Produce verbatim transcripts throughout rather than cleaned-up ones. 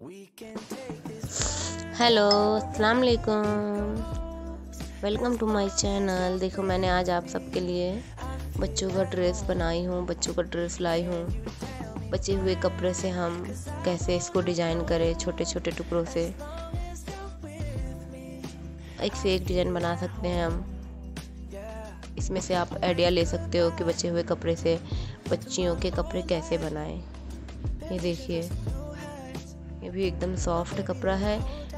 Hello, अस्सलाम वालेकुम। Welcome to my channel. देखो, मैंने आज आप सबके लिए बच्चों का ड्रेस बनाई हूँ, बच्चों का ड्रेस लाई हूँ। बचे हुए कपड़े से हम कैसे इसको डिज़ाइन करें, छोटे छोटे टुकड़ों से एक से एक डिज़ाइन बना सकते हैं हम। इसमें से आप आइडिया ले सकते हो कि बचे हुए कपड़े से बच्चियों के कपड़े कैसे बनाएं। ये देखिए, ये भी एकदम सॉफ्ट कपड़ा है।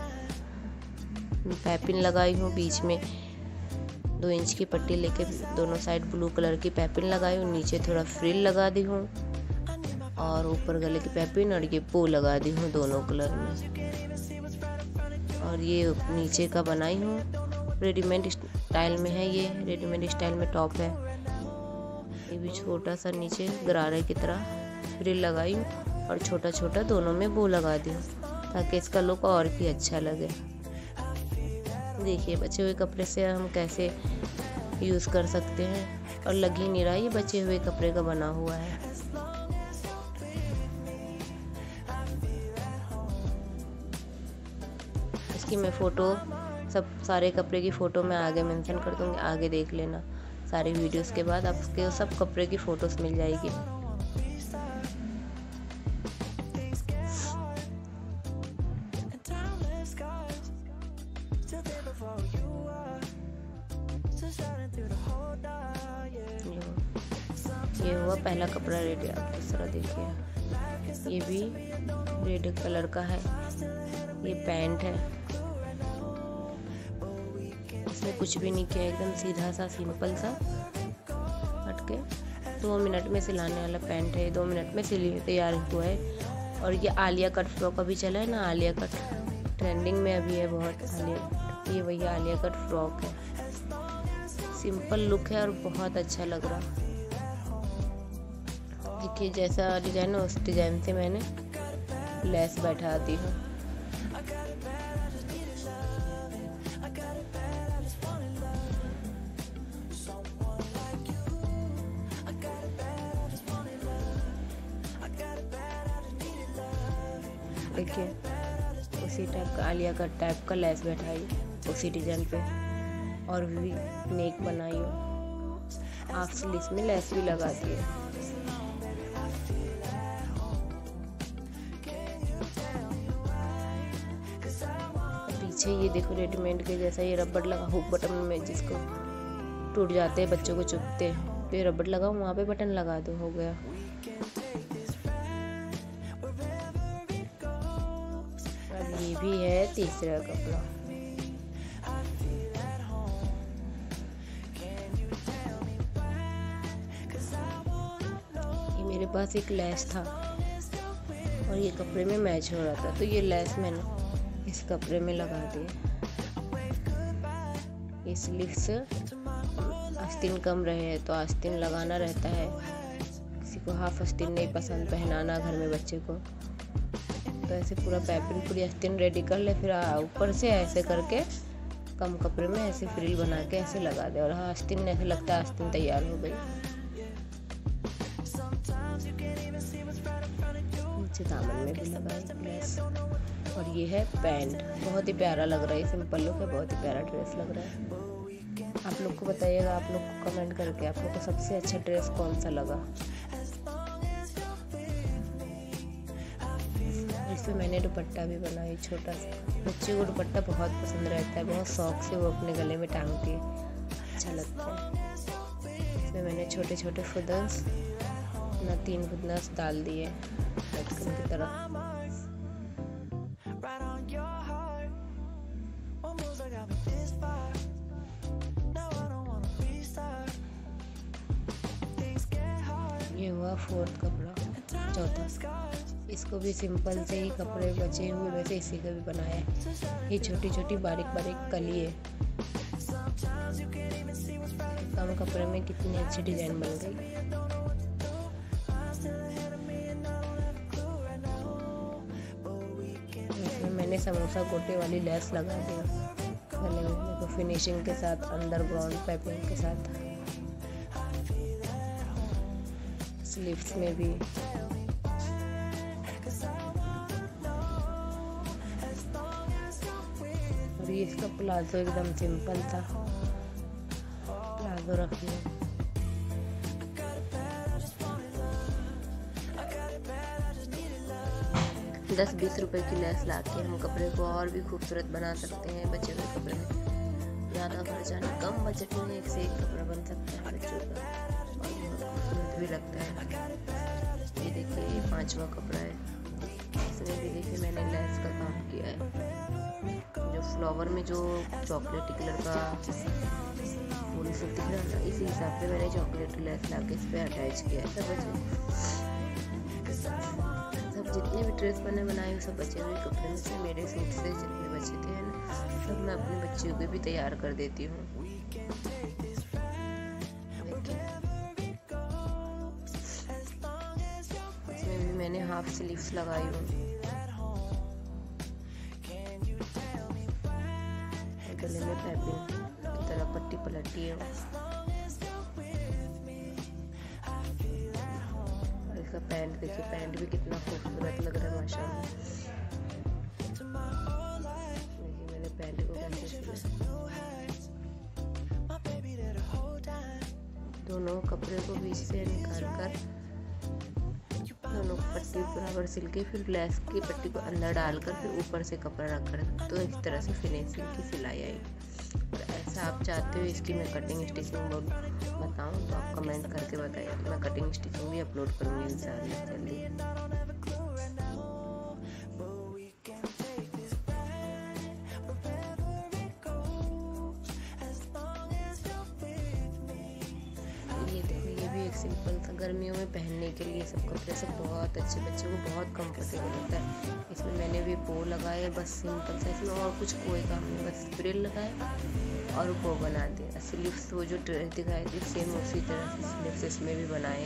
पैपिन लगाई हूँ, बीच में दो इंच की पट्टी लेके दोनों साइड ब्लू कलर की पैपिन लगाई हूँ। नीचे थोड़ा फ्रिल लगा दी हूँ और ऊपर गले की पैपिन और ये पो लगा दी हूँ दोनों कलर में। और ये नीचे का बनाई हूँ, रेडीमेड स्टाइल में है। ये रेडीमेड स्टाइल में टॉप है। ये भी छोटा सा नीचे गरारे की तरह फ्रिल लगाई हूँ और छोटा छोटा दोनों में बो लगा दी हूँ ताकि इसका लुक और भी अच्छा लगे। देखिए, बचे हुए कपड़े से हम कैसे यूज़ कर सकते हैं और लग ही नहीं रहा ये बचे हुए कपड़े का बना हुआ है। इसकी मैं फ़ोटो, सब सारे कपड़े की फ़ोटो मैं आगे मेंशन कर दूँगी, आगे देख लेना। सारी वीडियोस के बाद आपके सब कपड़े की फ़ोटोज़ मिल जाएगी। ये हुआ पहला कपड़ा रेडी। आप इस तरह देखिए, ये भी रेड कलर का है। ये पैंट है, इसमें कुछ भी नहीं किया, एकदम सीधा सा सिंपल सा हटके दो मिनट में सिलाने वाला पैंट है। दो मिनट में सिली तैयार हुआ है। और ये आलिया कट फ्रॉक अभी चला है ना, आलिया कट ट्रेंडिंग में अभी है बहुत। आलिया, ये वही आलिया कट फ्रॉक है। सिंपल लुक है और बहुत अच्छा लग रहा। देखिए, जैसा डिजाइन है उस डिजाइन से मैंने लेस बैठा दी हूँ। देखिए, उसी टाइप का आलिया कट टाइप का लेस बैठाई उसी डिजाइन पे और भी नेक बनाई हो। हाफ स्लीव्स में लेस भी लगा दिए। पीछे ये देखो, रेडीमेड के जैसा ये रबड़ लगा हुक बटन में, जिसको टूट जाते हैं बच्चों को चुभते हैं, तो ये रबड़ लगा, वहाँ पे बटन लगा दो, हो गया। अब ये भी है तीसरा कपड़ा। ये मेरे पास एक लेस था और ये कपड़े में मैच हो रहा था, तो ये लेस मैंने इस कपड़े में लगा दिए। ये स्लीव्स आस्तीन कम रहे तो आस्तीन लगाना रहता है। किसी को हाफ आस्तीन नहीं पसंद पहनाना घर में बच्चे को, तो ऐसे पूरा पैपिन पूरी आस्तीन रेडी कर ले, फिर ऊपर से ऐसे करके कम कपड़े में ऐसे फ्रिल बना के ऐसे लगा दे और हाँ, आस्तीन ऐसे लगता है आस्तीन तैयार हो गई। नीचे दामन में भी लगाई लेस। और ये है पैंट, बहुत ही प्यारा लग रहा है। सिंपल लुक है, बहुत ही प्यारा ड्रेस लग रहा है। आप लोग को बताइएगा, आप लोग को कमेंट करके आप लोग को सबसे अच्छा ड्रेस कौन सा लगा। इसमें मैंने दुपट्टा भी बनाया छोटा सा। बच्चे को दुपट्टा बहुत पसंद रहता है, बहुत शौक से वो अपने गले में टांगती है, अच्छा लगता है। इसमें मैंने छोटे छोटे फुदन्स ना तीन फुदन्स डाल दिए लटकन की तरह। ये हुआ फोर्थ कपड़ा, चौथा। इसको भी सिंपल से ही कपड़े बचे हुए वैसे इसी का भी बनाया है। ये छोटी छोटी बारीक बारीक कली है। कम कपड़े में कितनी अच्छी डिजाइन बन गई। इसमें मैंने समोसा गोटे वाली लेस लगा दी गले में, देखो फिनिशिंग के साथ, अंदर ब्राउन पाइपिंग के साथ। स्लीव्स में भी और ये इसका प्लाजो एकदम सिंपल था, प्लाजो रख लिया। दस बीस रुपए की लेस लाके हम कपड़े को और भी खूबसूरत बना सकते हैं। बच्चे हुए कपड़े में ज़्यादा खर्चा नहीं, कम बजट में एक से एक कपड़ा बन सकता है बच्चों का, और बहुत खूबसूरत भी लगता है। ये देखिए ये पांचवा कपड़ा है, इसमें भी देखिए मैंने लेस का काम किया है। जो फ्लावर में जो चॉकलेटी कलर का फूल सब दिख रहा है ना, इसी हिसाब से मैंने चॉकलेटी लेस लाके इस पर अटैच किया है। सब बच्चे सब जितने भी ड्रेस मैंने बनाए सब बचे हुए कपड़े में से, मेरे सूट से जितने बचे थे ना सब मैं अपने बच्चियों के भी तैयार कर देती हूँ। इसमें भी मैंने हाफ स्लीव्स लगाई हूँ, गले में पैपिंग की तरह पट्टी पलटी है। और इसका पैंट देखिए, पैंट भी कितना खूबसूरत लग रहा है माशाल्लाह। देखिए मैंने पैंट को कैसे सिला, दोनों कपड़े को बीच से निकाल कर दोनों पट्टी बराबर सिल के फिर लेस की पट्टी को अंदर डालकर फिर ऊपर से कपड़ा रखकर, तो इस तरह से फिनिशिंग की सिलाई आई। और ऐसा आप चाहते हो इसकी मैं कटिंग स्टिचिंग बताऊं तो आप कमेंट करके बताइए, मैं कटिंग स्टिचिंग भी अपलोड करूँगी इंशाल्लाह जल्दी। सिंपल सा गर्मियों में पहनने के लिए सब कपड़े सब बहुत अच्छे, बच्चों को बहुत कंफर्टेबल होता है। इसमें मैंने भी बो लगाए, बस सिंपल सा, इसमें और कुछ कोई काम नहीं, बस फ्रिल लगाए और बो बना दिया। स्लीव्स वो जो ड्रेस दिखाई थी सेम उसी तरह से स्लीव्स इसमें भी बनाए।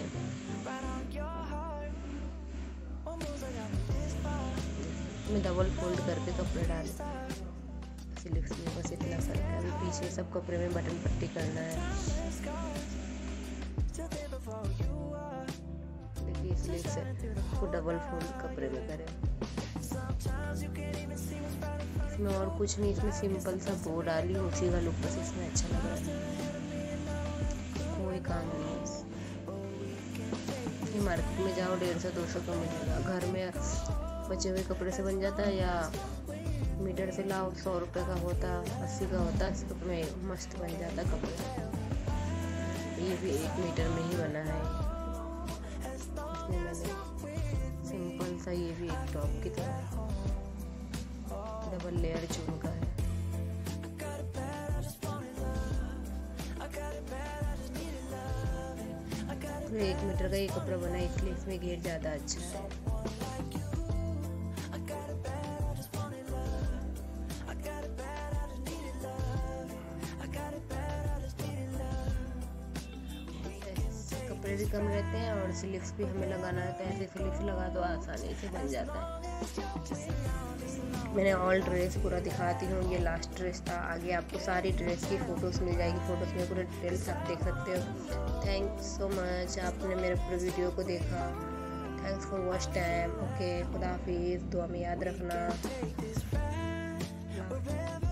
मैं डबल फोल्ड करके कपड़े डाले स्लीव्स में, बस इतना फर्क है। अभी पीछे सब कपड़े में बटन पट्टी करना है। देखिए इसलिए से को डबल फोल्ड कपड़े में करें। इसमें और कुछ नहीं, इसमें सिंपल सा बो डाली उसी का लुक, बस इसमें अच्छा लग रहा है, कोई काम नहीं है। ये मार्केट में जाओ डेढ़ सौ दो सौ का मिलेगा, घर में बचे हुए कपड़े से बन जाता है, या मीटर से लाओ सौ रुपये का होता, अस्सी का होता, में मस्त बन जाता कपड़ा। ये भी एक मीटर में ही बना है। इसमें मैंने सिंपल सा, ये भी एक टॉप की तरह डबल लेयर चून का है। तो एक मीटर का ये कपड़ा बना, इसलिए इसमें घेर ज़्यादा अच्छा है। भी कम रहते हैं और स्लीव्स भी हमें लगाना रहता है, ऐसे स्लीव्स लगा तो आसानी से बन जाता है। मैंने ऑल ड्रेस पूरा दिखाती हूँ, ये लास्ट ड्रेस था। आगे आपको सारी ड्रेस की फ़ोटोज़ मिल जाएगी, फ़ोटोज़ में पूरे डिटेल्स आप देख सकते हो। थैंक्स सो मच, आपने मेरे पूरे वीडियो को देखा। Thanks for watch time. Okay, खुदा हाफिज़, दुआ में याद रखना।